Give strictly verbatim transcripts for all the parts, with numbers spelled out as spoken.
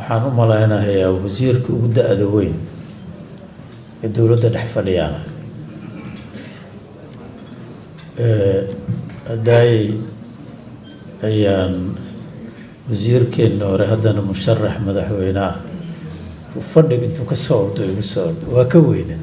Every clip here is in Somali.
waxaan u malaynayaa wasiirka ugu da'da weyn ee dowladda dhex fadhiyana haddaay ayaan wasiirkeenna hore haddana musharax madaxweyne ah fadhiga intuu ka soo ordo igu soo ordo waa ka weyna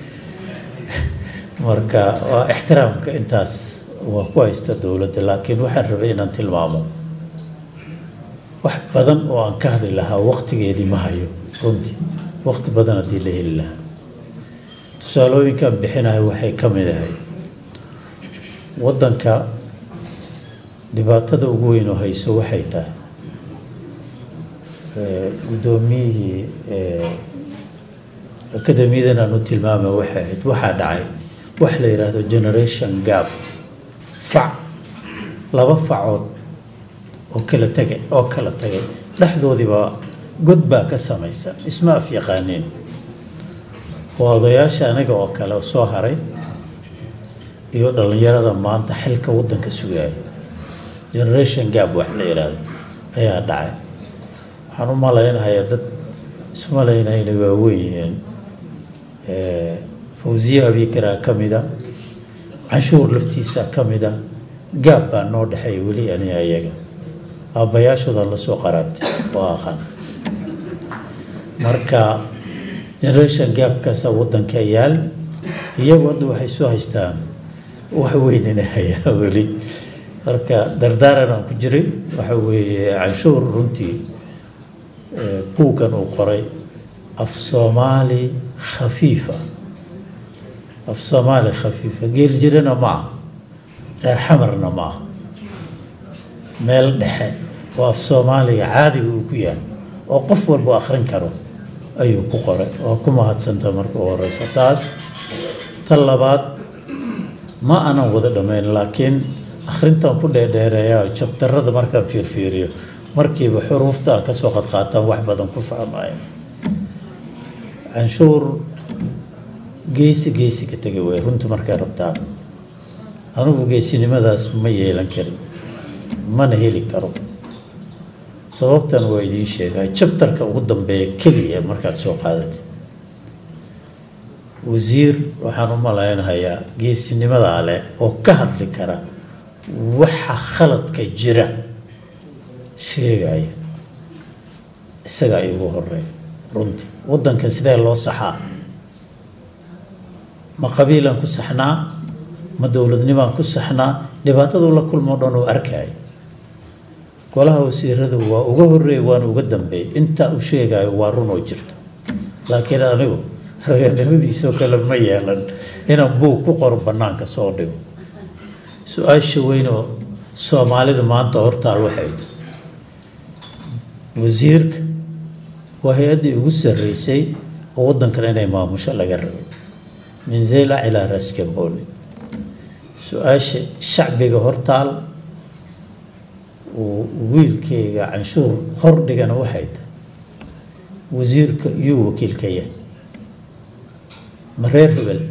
marka waa ixtiraamka intaas waa ku haysta dowladda laakiin waxaan rabay inaan tilmaamo wax badan oo aan ka hadli lahaa waqtigeedii ma hayo runtii waqti badan haddii la heli lahaa tusaalooyinkaan bixinahay waxay ka mid ahay waddanka dhibaatada ugu weyn oo hayso waxay tahay guddoomiyihii akademiyadan aan u tilmaamay waxay ahayd waxaa dhacay wax la yidhaahdo generation gap fac laba facood oo kala tegay oo kala tagay dhexdoodiiba god baa ka samaysan isma af yaqaaniin waa odayaasha aniga oo kale soo haray iyo dhallinyarada maanta xilka waddanka sugaya generation gap wax la yidhaahdo ayaa dhacay waxaan u malaynayaa dad ismalaynaya inay waaweyn yihiin fawziya abikaraa ka mida canshuur laftiisa ka mida gaab baa noo dhexeeya weli aniga iyaga aabbayaashooda la soo qaraabtay oo aqaan marka generation gapkaasa waddanka yaal iyagu hadda waxay soo haystaan wax weyn inay hayaan weli marka dardaaran aan ku jiray waxa weeye canshuur runtii buuggan uu qoray af soomaali khafiifa af soomaali khafiifa geel jirana ma aha reer xamarna ma aha meel dhexe oo af soomaaliga caadiga uu ku yahay oo qof walba akhrin karo ayuu ku qoray oo ku mahadsanta marka u horeyso taas tan labaad ma aanan wada dhammayn laakiin akhrintan ku dheerdheereeyaa jabtarada markaan fiirfiiriyo markiiba xuruufta aan ka soo qadqaataan wax badan ku fahmaya canshuur geesi geesi ka tegay way runta markay rabtaan anigu geesinimadaas ma yeelan karin mana heli karo sababtan waa idiin sheegaa jabtarka ugu dambeeya keliya markaad soo qaadatid wasiir waxaan u malaynayaa geesinimadaa leh oo ka hadli kara waxa khaladka jira sheegaya isagaa igu horeeya runtii waddankan sidee loo saxaa ma qabiilaan ku saxnaa ma dowladnimaan ku saxnaa dhibaatadu la kulmoo dhan oo arkaya golaha wasiiradu waa uga horeey waana uga dambeeyay intaa u sheegayo waa run oo jirto laakiin anigu raganimadiisoo kale ma yeelan inaan buug ku qoro bannaanka soo dhigo su-aasha weyn oo soomaalida maanta hortaal waxay tahay wasiirka waa hay-addii ugu sarreysay oo waddankan inay maamusho laga rabay min zeyla ilaa raskamboni su-aasha shacbiga hortaal wiilkayga canshuur hordhigana waxay tahay wasiirka iyuu wakiilka yahay ma reer hebel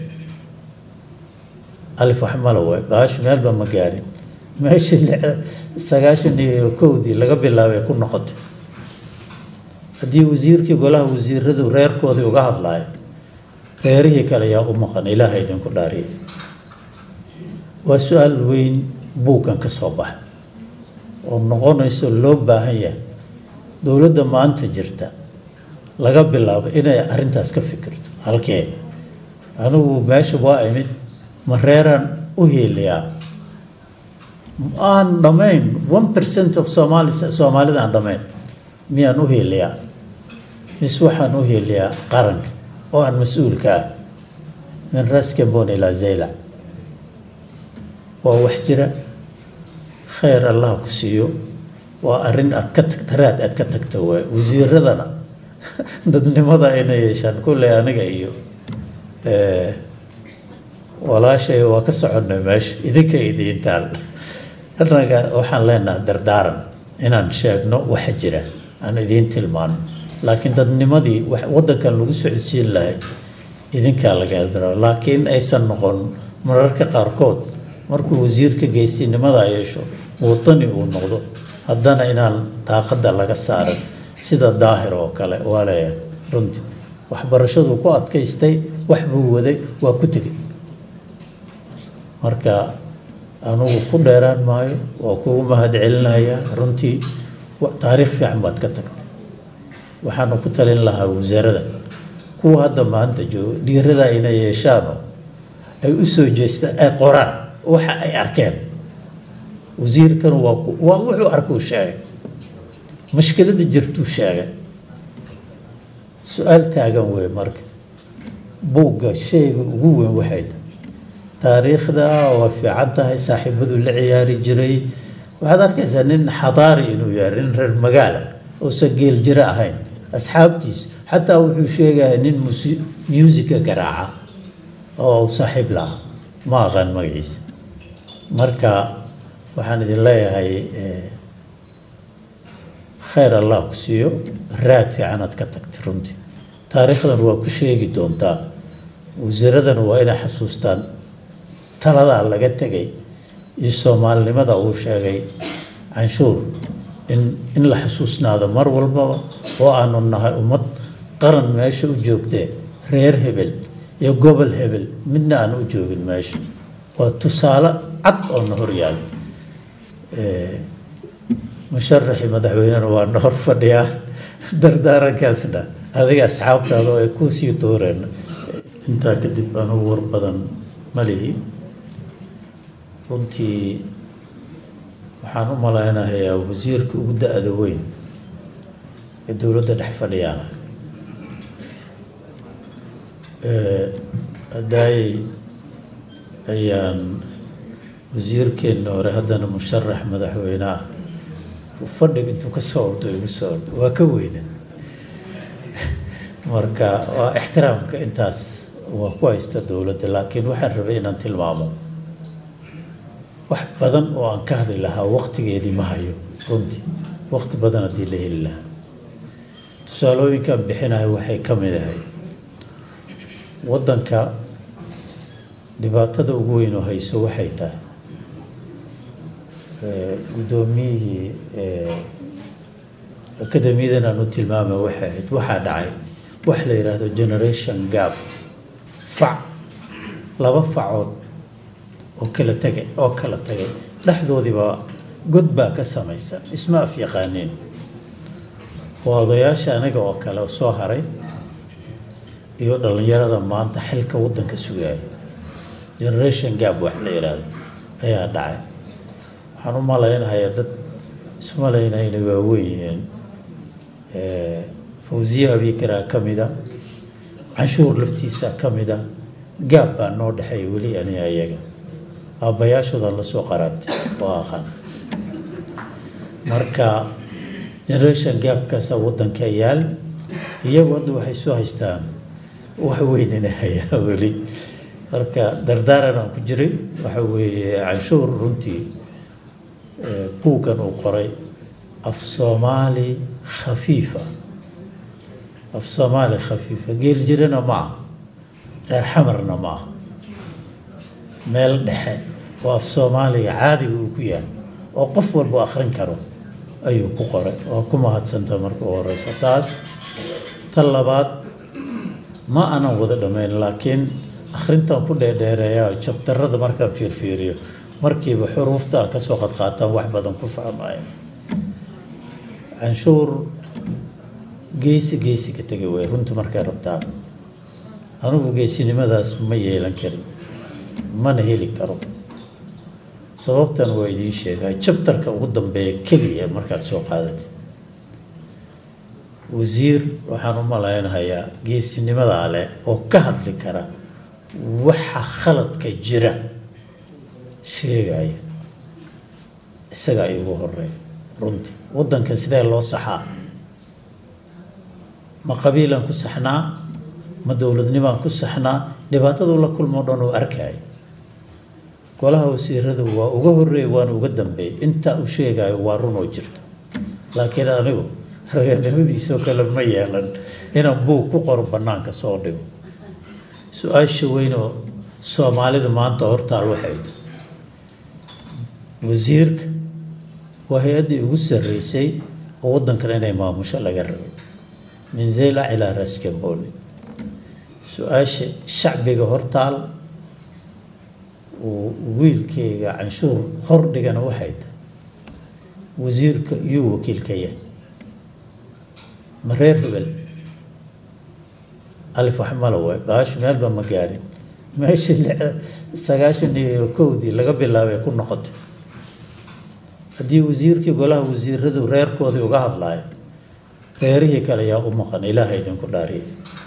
alif wax malo waay baash meelba ma gaarin meeshii sagaashan iyo kowdii laga bilaabay ku noqotay haddii wasiirkii golaha wasiiradu reerkoodii uga hadlaayo reerihii kale yaa u maqan ilaahay idinku dhaariyay waa su-aal weyn buuggan ka soo baxay oo noqonayso loo baahan yahay dowladda maanta jirta laga bilaabo inay arrintaas ka fikirto halkee anigu meesha waa imid ma reeraan u hiiliyaa aan dhammayn one percent of somaali soomaalida aan dhammayn miyaan u hiiliyaa mis waxaan u hiiliyaa qaranka oo aan mas-uulka ah min raskambon ilaa zeylac waa wax jira khayr allah ku siiyo waa arrin aad ka tagta raad aad ka tagto waay wasiiradana dadnimada inay yeeshaan kulley aniga iyo walaashay waa ka soconnay meesha idinka idiintaal annaga waxaan leenahay dardaaran inaan sheegno waxa jira aan idiin tilmaano laakiin dadnimadii waddankan lagu socodsiin lahay idinkaa laga daro laakiin aysan noqon mararka qaarkood markuu wasiirka geesinimada yeesho wadani uu noqdo haddana inaan daaqadda laga saarin sida daahir oo kale waa leeyahay runtii waxbarashadu ku adkaystay wax buu waday waa ku tegey marka anugu ku dheeraan maayo waa kugu mahadcelinayaa runtii taariikh fiican baad ka tagtay waxaanu ku talin lahaa wasaaradda kuwa hadda maanta jooga dhiirada inay yeeshaan ay u soo jeestaan ay qoraan waxa ay arkeen wasiirkan waa waa wuxuu arkuu sheegay mushkilada jirtuu sheegay su-aal taagan wey marka buugga shayga ugu weyn waxay tahay taariikhda waa fiican tahay saaxiibadu la ciyaari jiray waxaad arkaysaa nin xadaari inuu yahay nin reer magaala oosan geel jiro ahayn asxaabtiis xataa wuxuu sheegaya nin musica garaaca oo saaxiib laha ma aqaan magaciisa marka waxaan idin leeyahay khayr allah ku siiyo raad fiicanaad ka tagtay runtii taariikhdan waa ku sheegi doontaa wasaaradana waa inay xasuustaan taladaa laga tegay iyo soomaalinimada uu sheegay canshuur in in la xasuusnaado mar walbaba oo aanu nahay ummad qaran meesha u joogtee reer hebel iyo gobol hebel midna aan u joogin meesha waa tusaale cad oo na horyaal musharaxi madaxweynena waa na hor fadhiyaa dardaarankaasna adiga asxaabtaada oo ay ku sii dooreen intaa kadib anugu war badan ma lihi runtii waxaan u malaynayaa wasiirka ugu da-da weyn ee dowladda dhex fadhiyaana haddaayay ayaan wasiirkeenna hore haddana musharax madaxweyne ah fadhiga intuu ka soo ordo igu soo ordo waa ka weyna marka waa ixtiraamka intaas waa ku haysta dowladda laakiin waxaan rabay inaan tilmaamo wax badan oo aan ka hadli lahaa waqtigeedii ma hayo runtii waqti badan haddii la heli lahaa tusaalooyinkaan bixinayo waxay ka mid ahay waddanka dhibaatada ugu weyn oo hayso waxay tahay guddoomiyihii akademiyadan aan u tilmaamay waxay ahayd waxaa dhacay wax la yidhaahdo generation gap fac laba facood oo kala tegay oo kala tagay dhexdoodiiba god baa ka samaysan isma af yaqaaniin waa odayaasha aniga oo kale soo haray iyo dhallinyarada maanta xilka waddanka sugaya generation gap wax la yidhaahdo ayaa dhacay waxaan u malaynayaa dad isu malaynaya inay waaweyn yihiin fawziye abikaraa ka mida canshuur laftiisa ka mida gaab baa noo dhexeeya weli aniga iyaga aabbayaashooda la soo qaraabtay oo aqaan marka generation gapkaasa waddanka yaal iyagu hadda waxay soo haystaan wax weyn inay hayaan weli marka dardaaran aan ku jiray waxa weeye canshuur runtii buuggan uu qoray af soomaali khafiifa af soomaali khafiifa geel jirana ma aha reer xamarna ma aha meel dhexe oo af soomaaliga caadiga uu ku yahay oo qof walba akhrin karo ayuu ku qoray oo ku mahadsanta marka u horeyso taas tan labaad ma aanan wada dhammayn laakiin akhrintan ku dheerdheereeya jabtarada markaan fiirfiiriyo markiiba xuruufta aan kasoo qadqaataan wax badan ku fahmaya canshuur geesi geesi ka tegay way runta markay rabtaan anigu geesinimadaas ma yeelan karin mana heli karo sababtan waa idiin sheegaa jabtarka ugu dambeeya keliya markaad soo qaadatid wasiir waxaan u malaynayaa geesinimadaa leh oo ka hadli kara waxa khaladka jira sheegaya isaga ay ugu horeeya runtii waddanka sidee loo saxaa ma qabiilaan ku saxnaa ma dowladnimaan ku saxnaa dhibaatadu la kulmoo dhan oo arkaya golaha wasiiradu waa uga horeey waana uga dambeeyay intaa u sheegayo waa run oo jirto laakiin anigu raganimadiisoo kale ma yeelan inaan buug ku qoro bannaanka soo dhigo su-aasha weyn oo soomaalidu maanta hortaal waxay tahay wasiirka waa hay-addii ugu sarreysay ودن كلنا ما مش الله جرب من زيلة إلى راسكمبوني سؤال الشعب جهرتال وويل كي عنشور هرد جنا واحد وزير يو وكيل كيه مرير هبل ألف وحمله باش مال بمجاري ماشي اللي سجاشني كودي لقبل الله يكون نقط هدي وزير كي قالها وزير هذا رير كودي وقعد لاي غيره كلا يا أم قن إله يدين كداري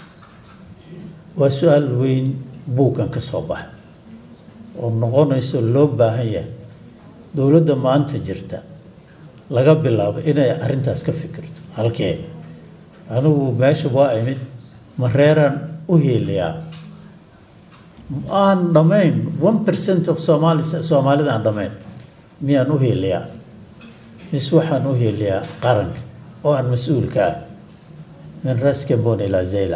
وسؤال وين بوكان كصباح ونقول يسولو باهية دولة ما أنت جرتا لقبل الله إنا أرنتاس كفكرت هالكي أنا وماشي وايمد مريرا أهيليا aan dhamayn one percent of Somalis Somalida aan dhamayn miyaan u heliyaa mis waxaan u heliyaa qaranka oo aan mas'uulka ah min Raskamboni ila Zeyla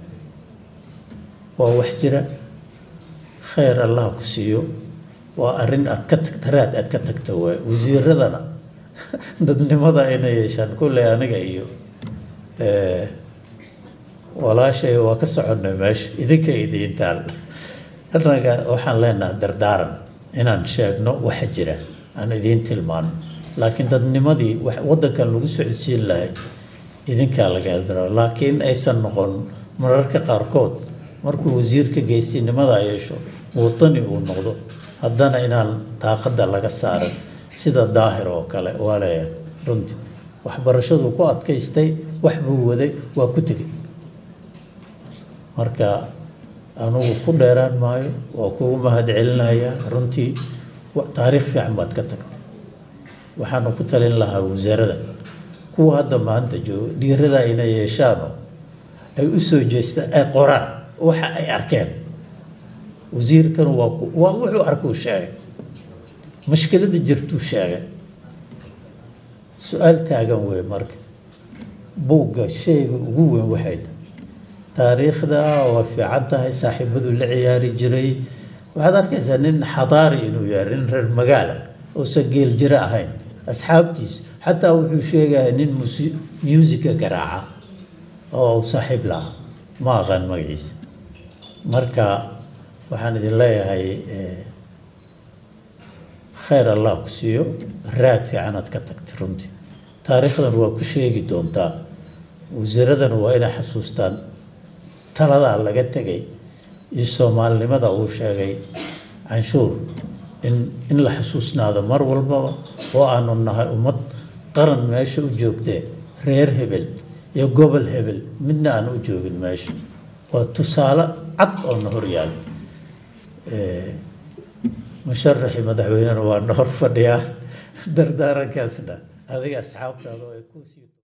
waa wax jira khayr Allah ku siiyo waa arin aad ka tagtaraad aad ka tagto way wasiiradana dadnimada inay yeeshaan kulay aniga iyo ee walaashay waa ka soconay meesha idinka idintaal أنا وحنا لنا دردارن إن شايفنا وحجرة أنا دين تلمان لكن تدني ماضي وده كان لو جسوا يصير له إذن كان لقادر لكن أيسن نقول مررك قاركود مركو وزير كجيسين ماذا يشوا وطني ونقوله هدنا إن تأخذ لك السعر سيد الظاهر وكلا ولا رند وحبرشود وقعد كيستي وحبوا وذي وكتجي مركا أنا وكل ديران ماي وكل ما هاد علنا يا رنتي وتاريخ في عماد كتكت وحنا كتلين لها وزارة كو هذا ما أنت جو ديردا إنا يشانو أي أسو جست أي قرآن وح أي أركان وزير كانوا واقو ووحو أركو شاي مشكلة جرتو شاي سؤال تاجن وين مرك بوجا شيء وين وحيد تاريخ ذا وفي عدها صاحب ذو العياري جري وهذا كذا نن حضاري إنه يارن المجال وسجل جراء هين أصحابتيس حتى وحو شيء نن ميوزيكا قراعة أو صاحب لها ما غن مجلس مركا وحنا دي الله هاي خير الله كسيو رات في عناد كتك ترندي تاريخ ذا هو كشيء جدون تا وزردن هو إنا حسوستان talada laga tagay iyo Soomaalinimada uu sheegay canshuur in in la xasuusnaado mar walba oo aanu nahay ummad qaran meesha u joogtay reer hebel iyo gobol hebel midna aan u joogin meesha waa tusaale cad oo hor yaal ee musharaxi madaxweynaha waa hor fadhiya dardaarankaasna adiga asxaabtaada oo ay ku sii